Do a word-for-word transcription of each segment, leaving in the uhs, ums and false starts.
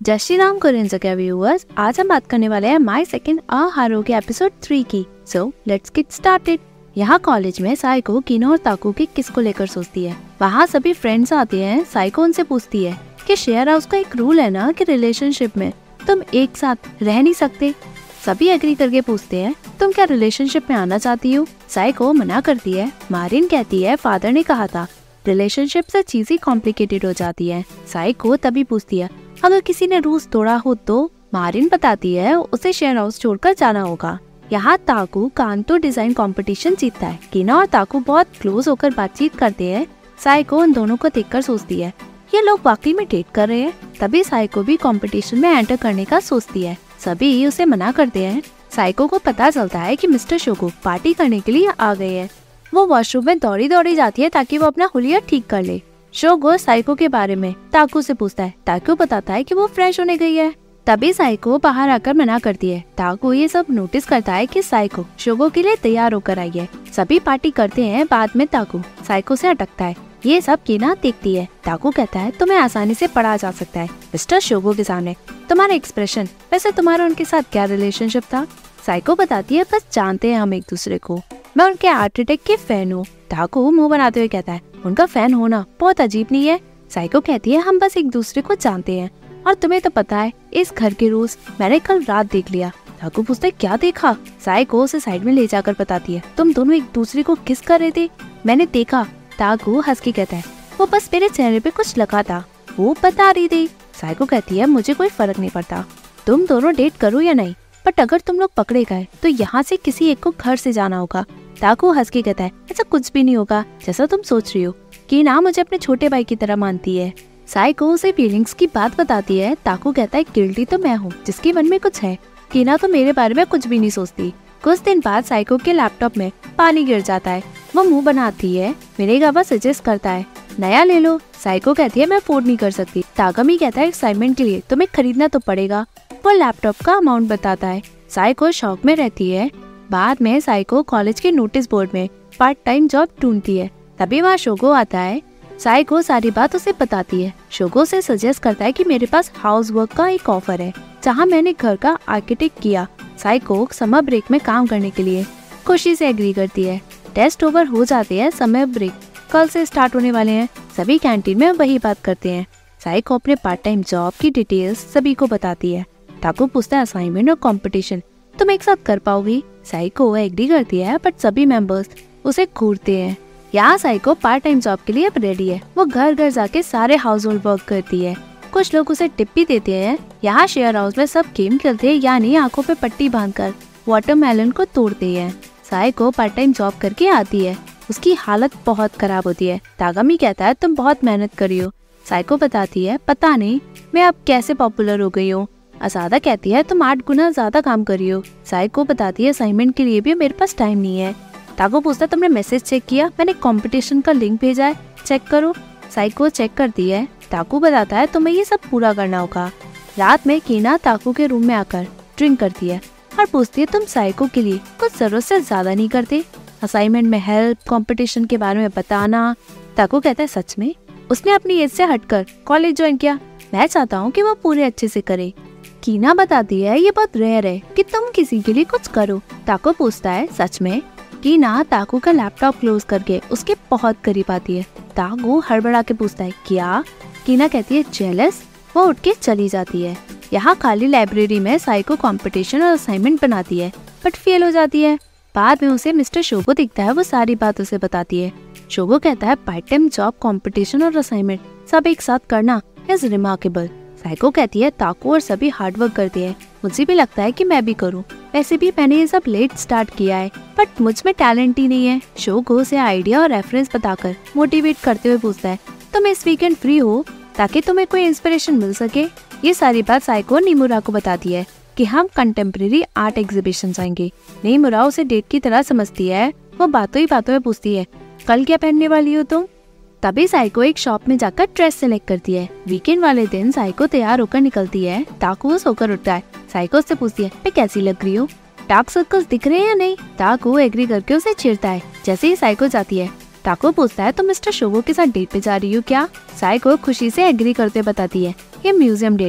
जय श्री राम कोरियन जगह व्यूअर्स, आज हम बात करने वाले हैं माय सेकंड अ हारो के एपिसोड थ्री की। So let's get started. यहाँ कॉलेज में साइको किनो और ताकू की किस को लेकर सोचती है। वहाँ सभी फ्रेंड्स आते हैं। साइको उनसे पूछती है कि शेयर हाउस का एक रूल है ना कि रिलेशनशिप में तुम एक साथ रह नहीं सकते। सभी एग्री करके पूछते हैं तुम क्या रिलेशनशिप में आना चाहती हो। साइको मना करती है। मारिन कहती है फादर ने कहा था रिलेशनशिप से चीजें कॉम्प्लिकेटेड हो जाती है। साइको तभी पूछती है अगर किसी ने रूल्स तोड़ा हो तो। मारिन बताती है उसे शेयर हाउस छोड़कर जाना होगा। यहाँ ताकू कांतो डिजाइन कंपटीशन जीतता है। किना और ताकू बहुत क्लोज होकर बातचीत करते हैं। साइको उन दोनों को देखकर सोचती है ये लोग वाकई में डेट कर रहे हैं। तभी साइको भी कंपटीशन में एंटर करने का सोचती है। सभी उसे मना करते हैं। साइको को पता चलता है कि मिस्टर शोगो पार्टी करने के लिए आ गए हैं। वो वॉशरूम में दौड़ी दौड़ी जाती है ताकि वो अपना हुलिया ठीक कर ले। शोगो साइको के बारे में ताकू से पूछता है। ताकू बताता है कि वो फ्रेश होने गई है। तभी साइको बाहर आकर मना करती है। ताकू ये सब नोटिस करता है कि साइको शोगो के लिए तैयार होकर आई है। सभी पार्टी करते हैं। बाद में ताकू साइको से अटकता है। ये सब कीना देखती है। ताकू कहता है तुम्हें आसानी से पढ़ा जा सकता है मिस्टर शोगो के सामने। तुम्हारा एक्सप्रेशन, वैसे तुम्हारा उनके साथ क्या रिलेशनशिप था। साइको बताती है बस जानते हैं हम एक दूसरे को। मैं उनके आर्किटेक्ट की फैन हूँ। ताकू मुंह बनाते हुए कहता है उनका फैन होना बहुत अजीब नहीं है। साइको कहती है हम बस एक दूसरे को जानते हैं और तुम्हें तो पता है इस घर के रूल्स मैंने कल रात देख लिया। ताकू पूछता है क्या देखा। साइको उसे साइड में ले जाकर बताती है तुम दोनों एक दूसरे को किस कर रहे थे। मैंने देखा। ताकू हंस के कहता है वो बस मेरे चेहरे पे कुछ लगा था, वो बता रही थी। साइको कहती है मुझे कोई फर्क नहीं पड़ता तुम दोनों डेट करो या नहीं, बट अगर तुम लोग पकड़े गए तो यहाँ से किसी एक को घर से जाना होगा। ताकू हंस के कहता है ऐसा कुछ भी नहीं होगा जैसा तुम सोच रही हो। कीना मुझे अपने छोटे भाई की तरह मानती है। साइको उसे फीलिंग्स की बात बताती है। ताकू कहता है गिल्टी तो मैं हूँ जिसके मन में कुछ है। कीना तो मेरे बारे में कुछ भी नहीं सोचती। कुछ दिन बाद साइको के लैपटॉप में पानी गिर जाता है। वो मुंह बनाती है। मेरे गावा सजेस्ट करता है नया ले लो। साइको कहती है मैं अफोर्ड नहीं कर सकती। तागमी कहता है असाइनमेंट के लिए तुम्हें खरीदना तो पड़ेगा। वो लैपटॉप का अमाउंट बताता है। साइको शॉक में रहती है। बाद में साइको कॉलेज के नोटिस बोर्ड में पार्ट टाइम जॉब ढूंढती है। तभी वहाँ शोगो आता है। साइको सारी बात उसे बताती है। शोगो से सजेस्ट करता है कि मेरे पास हाउस वर्क का एक ऑफर है जहाँ मैंने घर का आर्किटेक्ट किया। साइको समर ब्रेक में काम करने के लिए खुशी से एग्री करती है। टेस्ट ओवर हो जाते हैं। समर ब्रेक कल से स्टार्ट होने वाले हैं। सभी कैंटीन में वही बात करते हैं। साइको अपने पार्ट टाइम जॉब की डिटेल्स सभी को बताती है। ताकू पूछता है असाइनमेंट और कंपटीशन तुम एक साथ कर पाओगी। साइको एग्री करती है बट सभी मेंबर्स उसे घूरते हैं। यहाँ साइको पार्ट टाइम जॉब के लिए अब रेडी है। वो घर घर जाके सारे हाउस होल्ड वर्क करती है। कुछ लोग उसे टिप भी देते हैं। यहाँ शेयर हाउस में सब गेम खेलते हैं, यानी आंखों पे पट्टी बांधकर वाटरमेलन को तोड़ते हैं। साइको पार्ट टाइम जॉब करके आती है। उसकी हालत बहुत खराब होती है। तागमी कहता है तुम बहुत मेहनत करी हो। साइको बताती है पता नहीं मैं अब कैसे पॉपुलर हो गई हूँ। असादा कहती है तुम आठ गुना ज्यादा काम करी हो। साइको बताती है असाइनमेंट के लिए भी मेरे पास टाइम नहीं है। ताको पूछता है तुमने मैसेज चेक किया, मैंने कंपटीशन का लिंक भेजा है, चेक करो। साइको चेक करती है। ताकू बताता है तुम्हें ये सब पूरा करना होगा। रात में कीना ताकू के रूम में आकर ड्रिंक करती है और पूछती है तुम साइको के लिए कुछ जरूरत से ज्यादा नहीं करते, असाइनमेंट में हेल्प, कंपटीशन के बारे में बताना। ताकू कहता है सच में उसने अपनी एज से हटकर कॉलेज ज्वाइन किया। मैं चाहता हूँ कि वो पूरे अच्छे से करे। कीना बताती है ये बहुत रेयर है कि तुम किसी के लिए कुछ करो। ताकू पूछता है सच में। कीना ताकू का लैपटॉप क्लोज करके उसके बहुत करीब आती है। ताकू हड़बड़ा के पूछता है क्या। कीना कहती है जेलस। वो उठ के चली जाती है। यहाँ खाली लाइब्रेरी में साइको कंपटीशन और असाइनमेंट बनाती है बट फेल हो जाती है। बाद में उसे मिस्टर शोगो दिखता है। वो सारी बात उसे बताती है। शोगो कहता है पार्ट टाइम जॉब, कंपटीशन और असाइनमेंट सब एक साथ करना इज रिमार्केबल। साइको कहती है ताकू और सभी हार्ड वर्क करते हैं, मुझे भी लगता है कि मैं भी करूं। वैसे भी मैंने ये सब लेट स्टार्ट किया है बट मुझ में टैलेंट ही नहीं है। शोगो से आइडिया और रेफरेंस बताकर मोटिवेट करते हुए पूछता है तुम इस वीकेंड फ्री हो ताकि तुम्हें कोई इंस्पिरेशन मिल सके। ये सारी बात साइको निमुरा को बताती है कि हम कंटेम्प्रेरी आर्ट एग्जीबिशन जाएंगे। निमुरा उसे डेट की तरह समझती है। वो बातों ही बातों में पूछती है कल क्या पहनने वाली हो तुम। तभी साइको एक शॉप में जाकर ड्रेस सेलेक्ट करती है। वीकेंड वाले दिन साइको तैयार होकर निकलती है। ताकू सोकर उठता है। साइको से पूछती है मैं कैसी लग रही हूँ, डार्क सर्कल्स दिख रहे हैं या नहीं। ताकू एग्री करके उसे चिढ़ता है। जैसे ही साइको जाती है ताको पूछता है तो मिस्टर शोगो के साथ डेट पे जा रही हो क्या। साइको खुशी से एग्री करते बताती है ये म्यूजियम डेट है,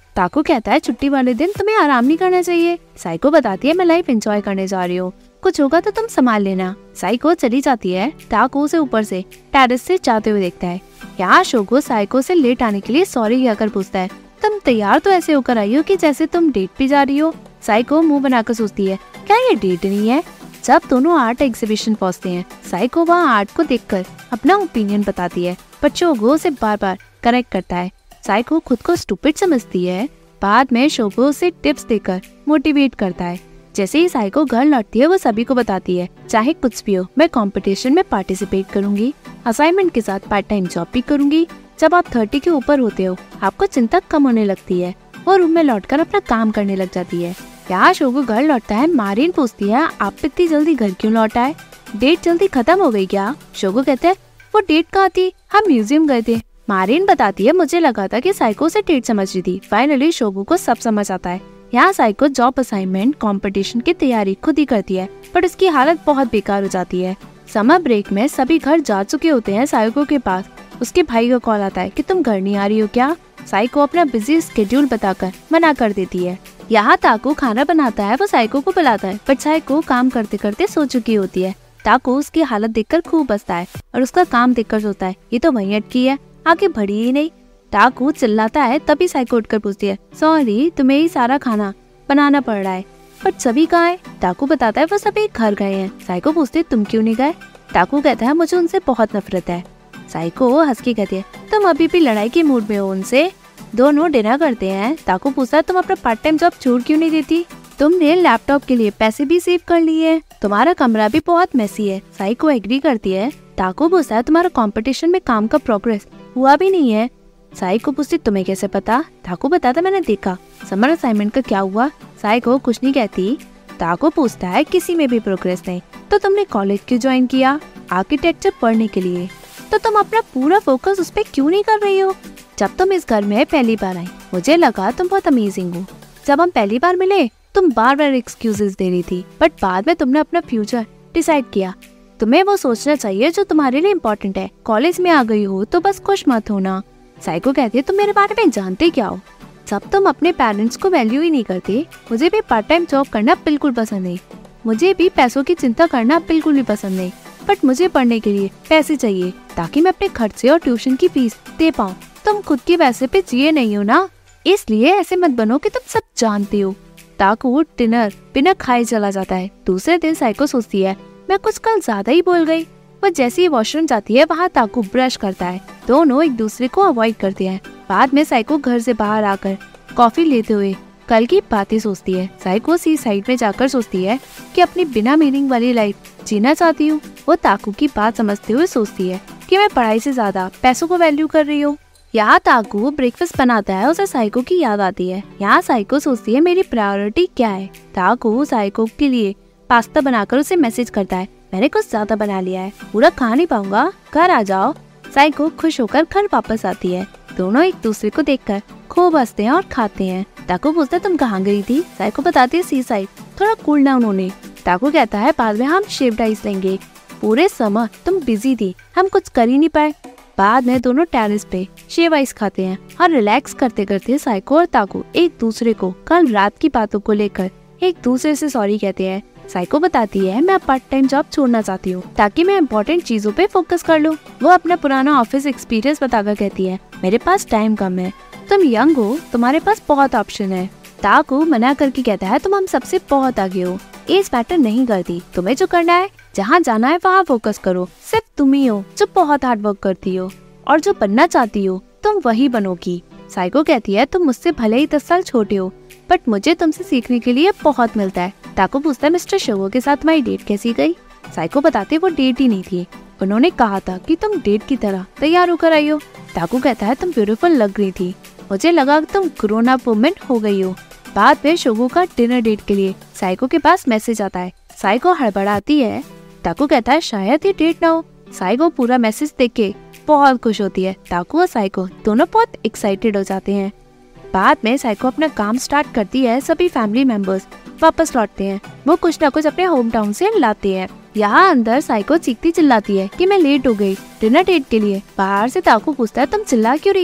ताकू कहता है छुट्टी वाले दिन तुम्हें आराम नहीं करना चाहिए। साइको बताती है मैं लाइफ एंजॉय करने जा रही हूँ, कुछ होगा तो तुम संभाल लेना। साइको चली जाती है। ताकू उसे ऊपर से टेरेस से जाते हुए देखता है। यहाँ शोगो साइको से लेट आने के लिए सॉरी कहकर पूछता है तुम तैयार तो ऐसे होकर आई हो कि जैसे तुम डेट पे जा रही हो। साइको मुंह बनाकर सोचती है क्या ये डेट नहीं है। जब दोनों आर्ट एग्जीबिशन पहुँचते हैं, साइको वहाँ आर्ट को देखकर अपना ओपिनियन बताती है, पर शोगो उसे बार बार करेक्ट करता है। साइको खुद को स्टूपिड समझती है। बाद में शोगो उसे टिप्स देकर मोटिवेट करता है। जैसे ही साइको घर लौटती है वो सभी को बताती है चाहे कुछ भी हो मैं कंपटीशन में पार्टिसिपेट करूंगी, असाइनमेंट के साथ पार्ट टाइम जॉब भी करूंगी। जब आप थर्टी के ऊपर होते हो आपको चिंता कम होने लगती है। वो रूम में लौटकर अपना काम करने लग जाती है। यहाँ शोगो घर लौटता है। मारिन पूछती है आप इतनी जल्दी घर क्यों लौट आए, डेट जल्दी खत्म हो गई क्या। शोगो कहते हैं वो डेट कहाँ थी, हम म्यूजियम गए थे। मारिन बताती है मुझे लगा था कि साइको से डेट समझ रही थी। फाइनली शोगो को सब समझ आता है। यहाँ साइको जॉब असाइनमेंट कंपटीशन की तैयारी खुद ही करती है, पर उसकी हालत बहुत बेकार हो जाती है। समर ब्रेक में सभी घर जा चुके होते हैं। साइको के पास उसके भाई का कॉल आता है कि तुम घर नहीं आ रही हो क्या। साइको अपना बिजी स्केड्यूल बताकर मना कर देती है। यहाँ ताकू खाना बनाता है। वो साइको को बुलाता है, पर साइको काम करते करते सो चुकी होती है। ताकू उसकी हालत देखकर खूब हंसता है और उसका काम देखकर सोचता है ये तो वहीं अटकी है, आगे बढ़ी ही नहीं। ताकू चिल्लाता है, तभी साइको उठकर पूछती है सॉरी तुम्हें ही सारा खाना बनाना पड़ रहा है, पर सभी कहाँ है। ताकू बताता है वो सभी घर गए हैं। साइको पूछती तुम क्यों नहीं गए। ताकू कहता है मुझे उनसे बहुत नफरत है। साइको हंस के कहती है तुम अभी भी लड़ाई के मूड में हो उनसे। दोनों डिनर करते हैं। ताकू पूछता है तुम अपना पार्ट टाइम जॉब छोड़ क्यों नहीं देती, तुमने लैपटॉप के लिए पैसे भी सेव कर लिए, तुम्हारा कमरा भी बहुत मेसी है। साइको एग्री करती है। ताकू पूछता है तुम्हारा कंपटीशन में काम का प्रोग्रेस हुआ भी नहीं है। साइको पूछती तुम्हें कैसे पता। ताकू बताता मैंने देखा। समर असाइनमेंट का क्या हुआ। साइको कुछ नहीं कहती। ताकू पूछता है किसी में भी प्रोग्रेस नहीं तो तुमने कॉलेज क्यों ज्वाइन किया, आर्किटेक्चर पढ़ने के लिए, तो तुम अपना पूरा फोकस उस पर क्यों नहीं कर रही हो। जब तुम इस घर में पहली बार आई मुझे लगा तुम बहुत अमेजिंग हो। जब हम पहली बार मिले तुम बार बार एक्सक्यूजेस दे रही थी, बट बाद में तुमने अपना फ्यूचर डिसाइड किया। तुम्हें वो सोचना चाहिए जो तुम्हारे लिए इम्पोर्टेंट है। कॉलेज में आ गई हो तो बस खुश मत होना। साइको कहती है तुम मेरे बारे में जानते क्या हो, जब तुम अपने पेरेंट्स को वैल्यू ही नहीं करते। मुझे भी पार्ट टाइम जॉब करना बिल्कुल पसंद नहीं, मुझे भी पैसों की चिंता करना बिल्कुल भी पसंद नहीं, बट मुझे पढ़ने के लिए पैसे चाहिए ताकि मैं अपने खर्चे और ट्यूशन की फीस दे पाऊँ। तुम खुद के पैसे पे जिए नहीं हो ना, इसलिए ऐसे मत बनो कि तुम सब जानते हो। ताकू डिनर बिना खाए चला जाता है। दूसरे दिन साइको सोचती है मैं कुछ कल ज्यादा ही बोल गई। वो जैसे ही वॉशरूम जाती है वहाँ ताकू ब्रश करता है। दोनों एक दूसरे को अवॉइड करते हैं। बाद में साइको घर से बाहर आकर कॉफी लेते हुए कल की बातें सोचती है। साइको सी साइड में जाकर सोचती है कि अपनी बिना मीनिंग वाली लाइफ जीना चाहती हूँ। वो ताकू की बात समझते हुए सोचती है कि मैं पढ़ाई से ज्यादा पैसों को वैल्यू कर रही हूँ। यहाँ ताकू ब्रेकफास्ट बनाता है। उसे साइको की याद आती है। यहाँ साइको सोचती है मेरी प्रायोरिटी क्या है। ताकू साइको के लिए पास्ता बनाकर उसे मैसेज करता है मैंने कुछ ज्यादा बना लिया है, पूरा खा नहीं पाऊंगा, घर आ जाओ। साइको खुश होकर घर वापस आती है। दोनों एक दूसरे को देखकर खूब हंसते हैं और खाते हैं। ताकू पूछता है तुम कहाँ गई थी। साइको बताती है सी साइड, थोड़ा कूल डाउन होने। ताकू कहता है बाद में हम शेव्ड आइस लेंगे, पूरे समर तुम बिजी थी हम कुछ कर ही नहीं पाए। बाद में दोनों टेरेस पे शेव आइस खाते हैं और रिलैक्स करते करते साइको और ताकू एक दूसरे को कल रात की बातों को लेकर एक दूसरे से सॉरी कहते हैं। साइको बताती है मैं पार्ट टाइम जॉब छोड़ना चाहती हूँ ताकि मैं इम्पोर्टेंट चीजों पे फोकस कर लूँ। वो अपना पुराना ऑफिस एक्सपीरियंस बताकर कहती है मेरे पास टाइम कम है, तुम यंग हो, तुम्हारे पास बहुत ऑप्शन है। ताकू मना करके कहता है तुम हम सबसे बहुत आगे हो, एज मैटर नहीं करती, तुम्हें जो करना है जहाँ जाना है वहाँ फोकस करो। सिर्फ तुम ही हो जो बहुत हार्ड वर्क करती हो और जो बनना चाहती हो तुम वही बनोगी। साइको कहती है तुम मुझसे भले ही दस साल छोटे हो, बट मुझे तुमसे सीखने के लिए बहुत मिलता है। ताकू पूछता है मिस्टर शोगो के साथ तुम्हारी डेट कैसी गई। साइको बताते वो डेट ही नहीं थी, उन्होंने कहा था कि तुम डेट की तरह तैयार होकर आई हो। ताकू कहता है तुम ब्यूटीफुल लग रही थी, मुझे लगा तुम ग्रोन अप वुमन हो गई हो। बाद में शोगो का डिनर डेट के लिए साइको के पास मैसेज आता है। साइको हड़बड़ाती है। ताकू कहता है शायद ये डेट ना हो। साइको पूरा मैसेज देख के बहुत खुश होती है। ताकू और साइको दोनों बहुत एक्साइटेड हो जाते हैं। बाद में साइको अपना काम स्टार्ट करती है। सभी फैमिली मेंबर्स वापस लौटते हैं। वो कुछ न कुछ अपने होम टाउन से लाते हैं। यहाँ अंदर साइको चीखती चिल्लाती है कि मैं लेट हो गई डिनर डेट के लिए। बाहर से ताकू पूछता है तुम चिल्ला क्यों रही हो।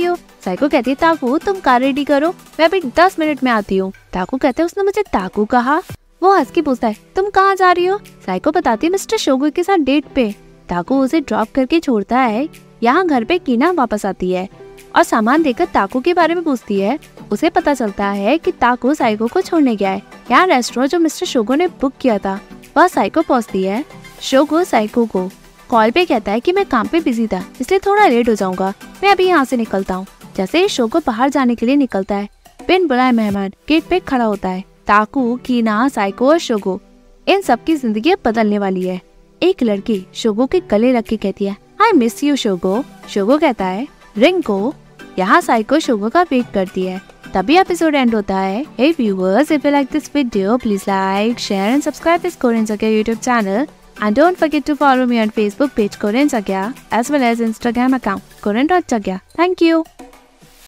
साइको कहती है ताकू तुम कार रेडी करो, मैं अभी दस मिनट में आती हूँ। ताकू कहते हैं उसने मुझे ताकू कहा। वो हंस के पूछता है तुम कहाँ जा रही हो? साइको बताती है मिस्टर शोगो के साथ डेट पे। ताकू उसे ड्रॉप करके छोड़ता है। यहाँ घर पे कीना वापस आती है और सामान देकर ताकू के बारे में पूछती है। उसे पता चलता है कि ताकू साइको को छोड़ने गया है। यहाँ रेस्टोरेंट जो मिस्टर शोगो ने बुक किया था वह साइको पहुँचती है। शोगो साइको को कॉल पे कहता है कि मैं काम पे बिजी था इसलिए थोड़ा लेट हो जाऊंगा, मैं अभी यहाँ से निकलता हूँ। जैसे शोगो बाहर जाने के लिए निकलता है, बिन बुलाए मेहमान गेट पे खड़ा होता है। ताकू, कीना, साइको और शोगो इन सबकी जिंदगी बदलने वाली है। एक लड़की शोगो के गले लग के कहती है आई मिस यू शोगो। शोगो कहता है रिंग को। यहाँ साइको शोगो का वेट करती है। तभी एपिसोड एंड होता है। Hey viewers, if you like this video please like, share and subscribe this Korean सग्या YouTube channel and don't forget to follow me on Facebook page Korean Sagya as well as Instagram account korean dot sagya. Thank you.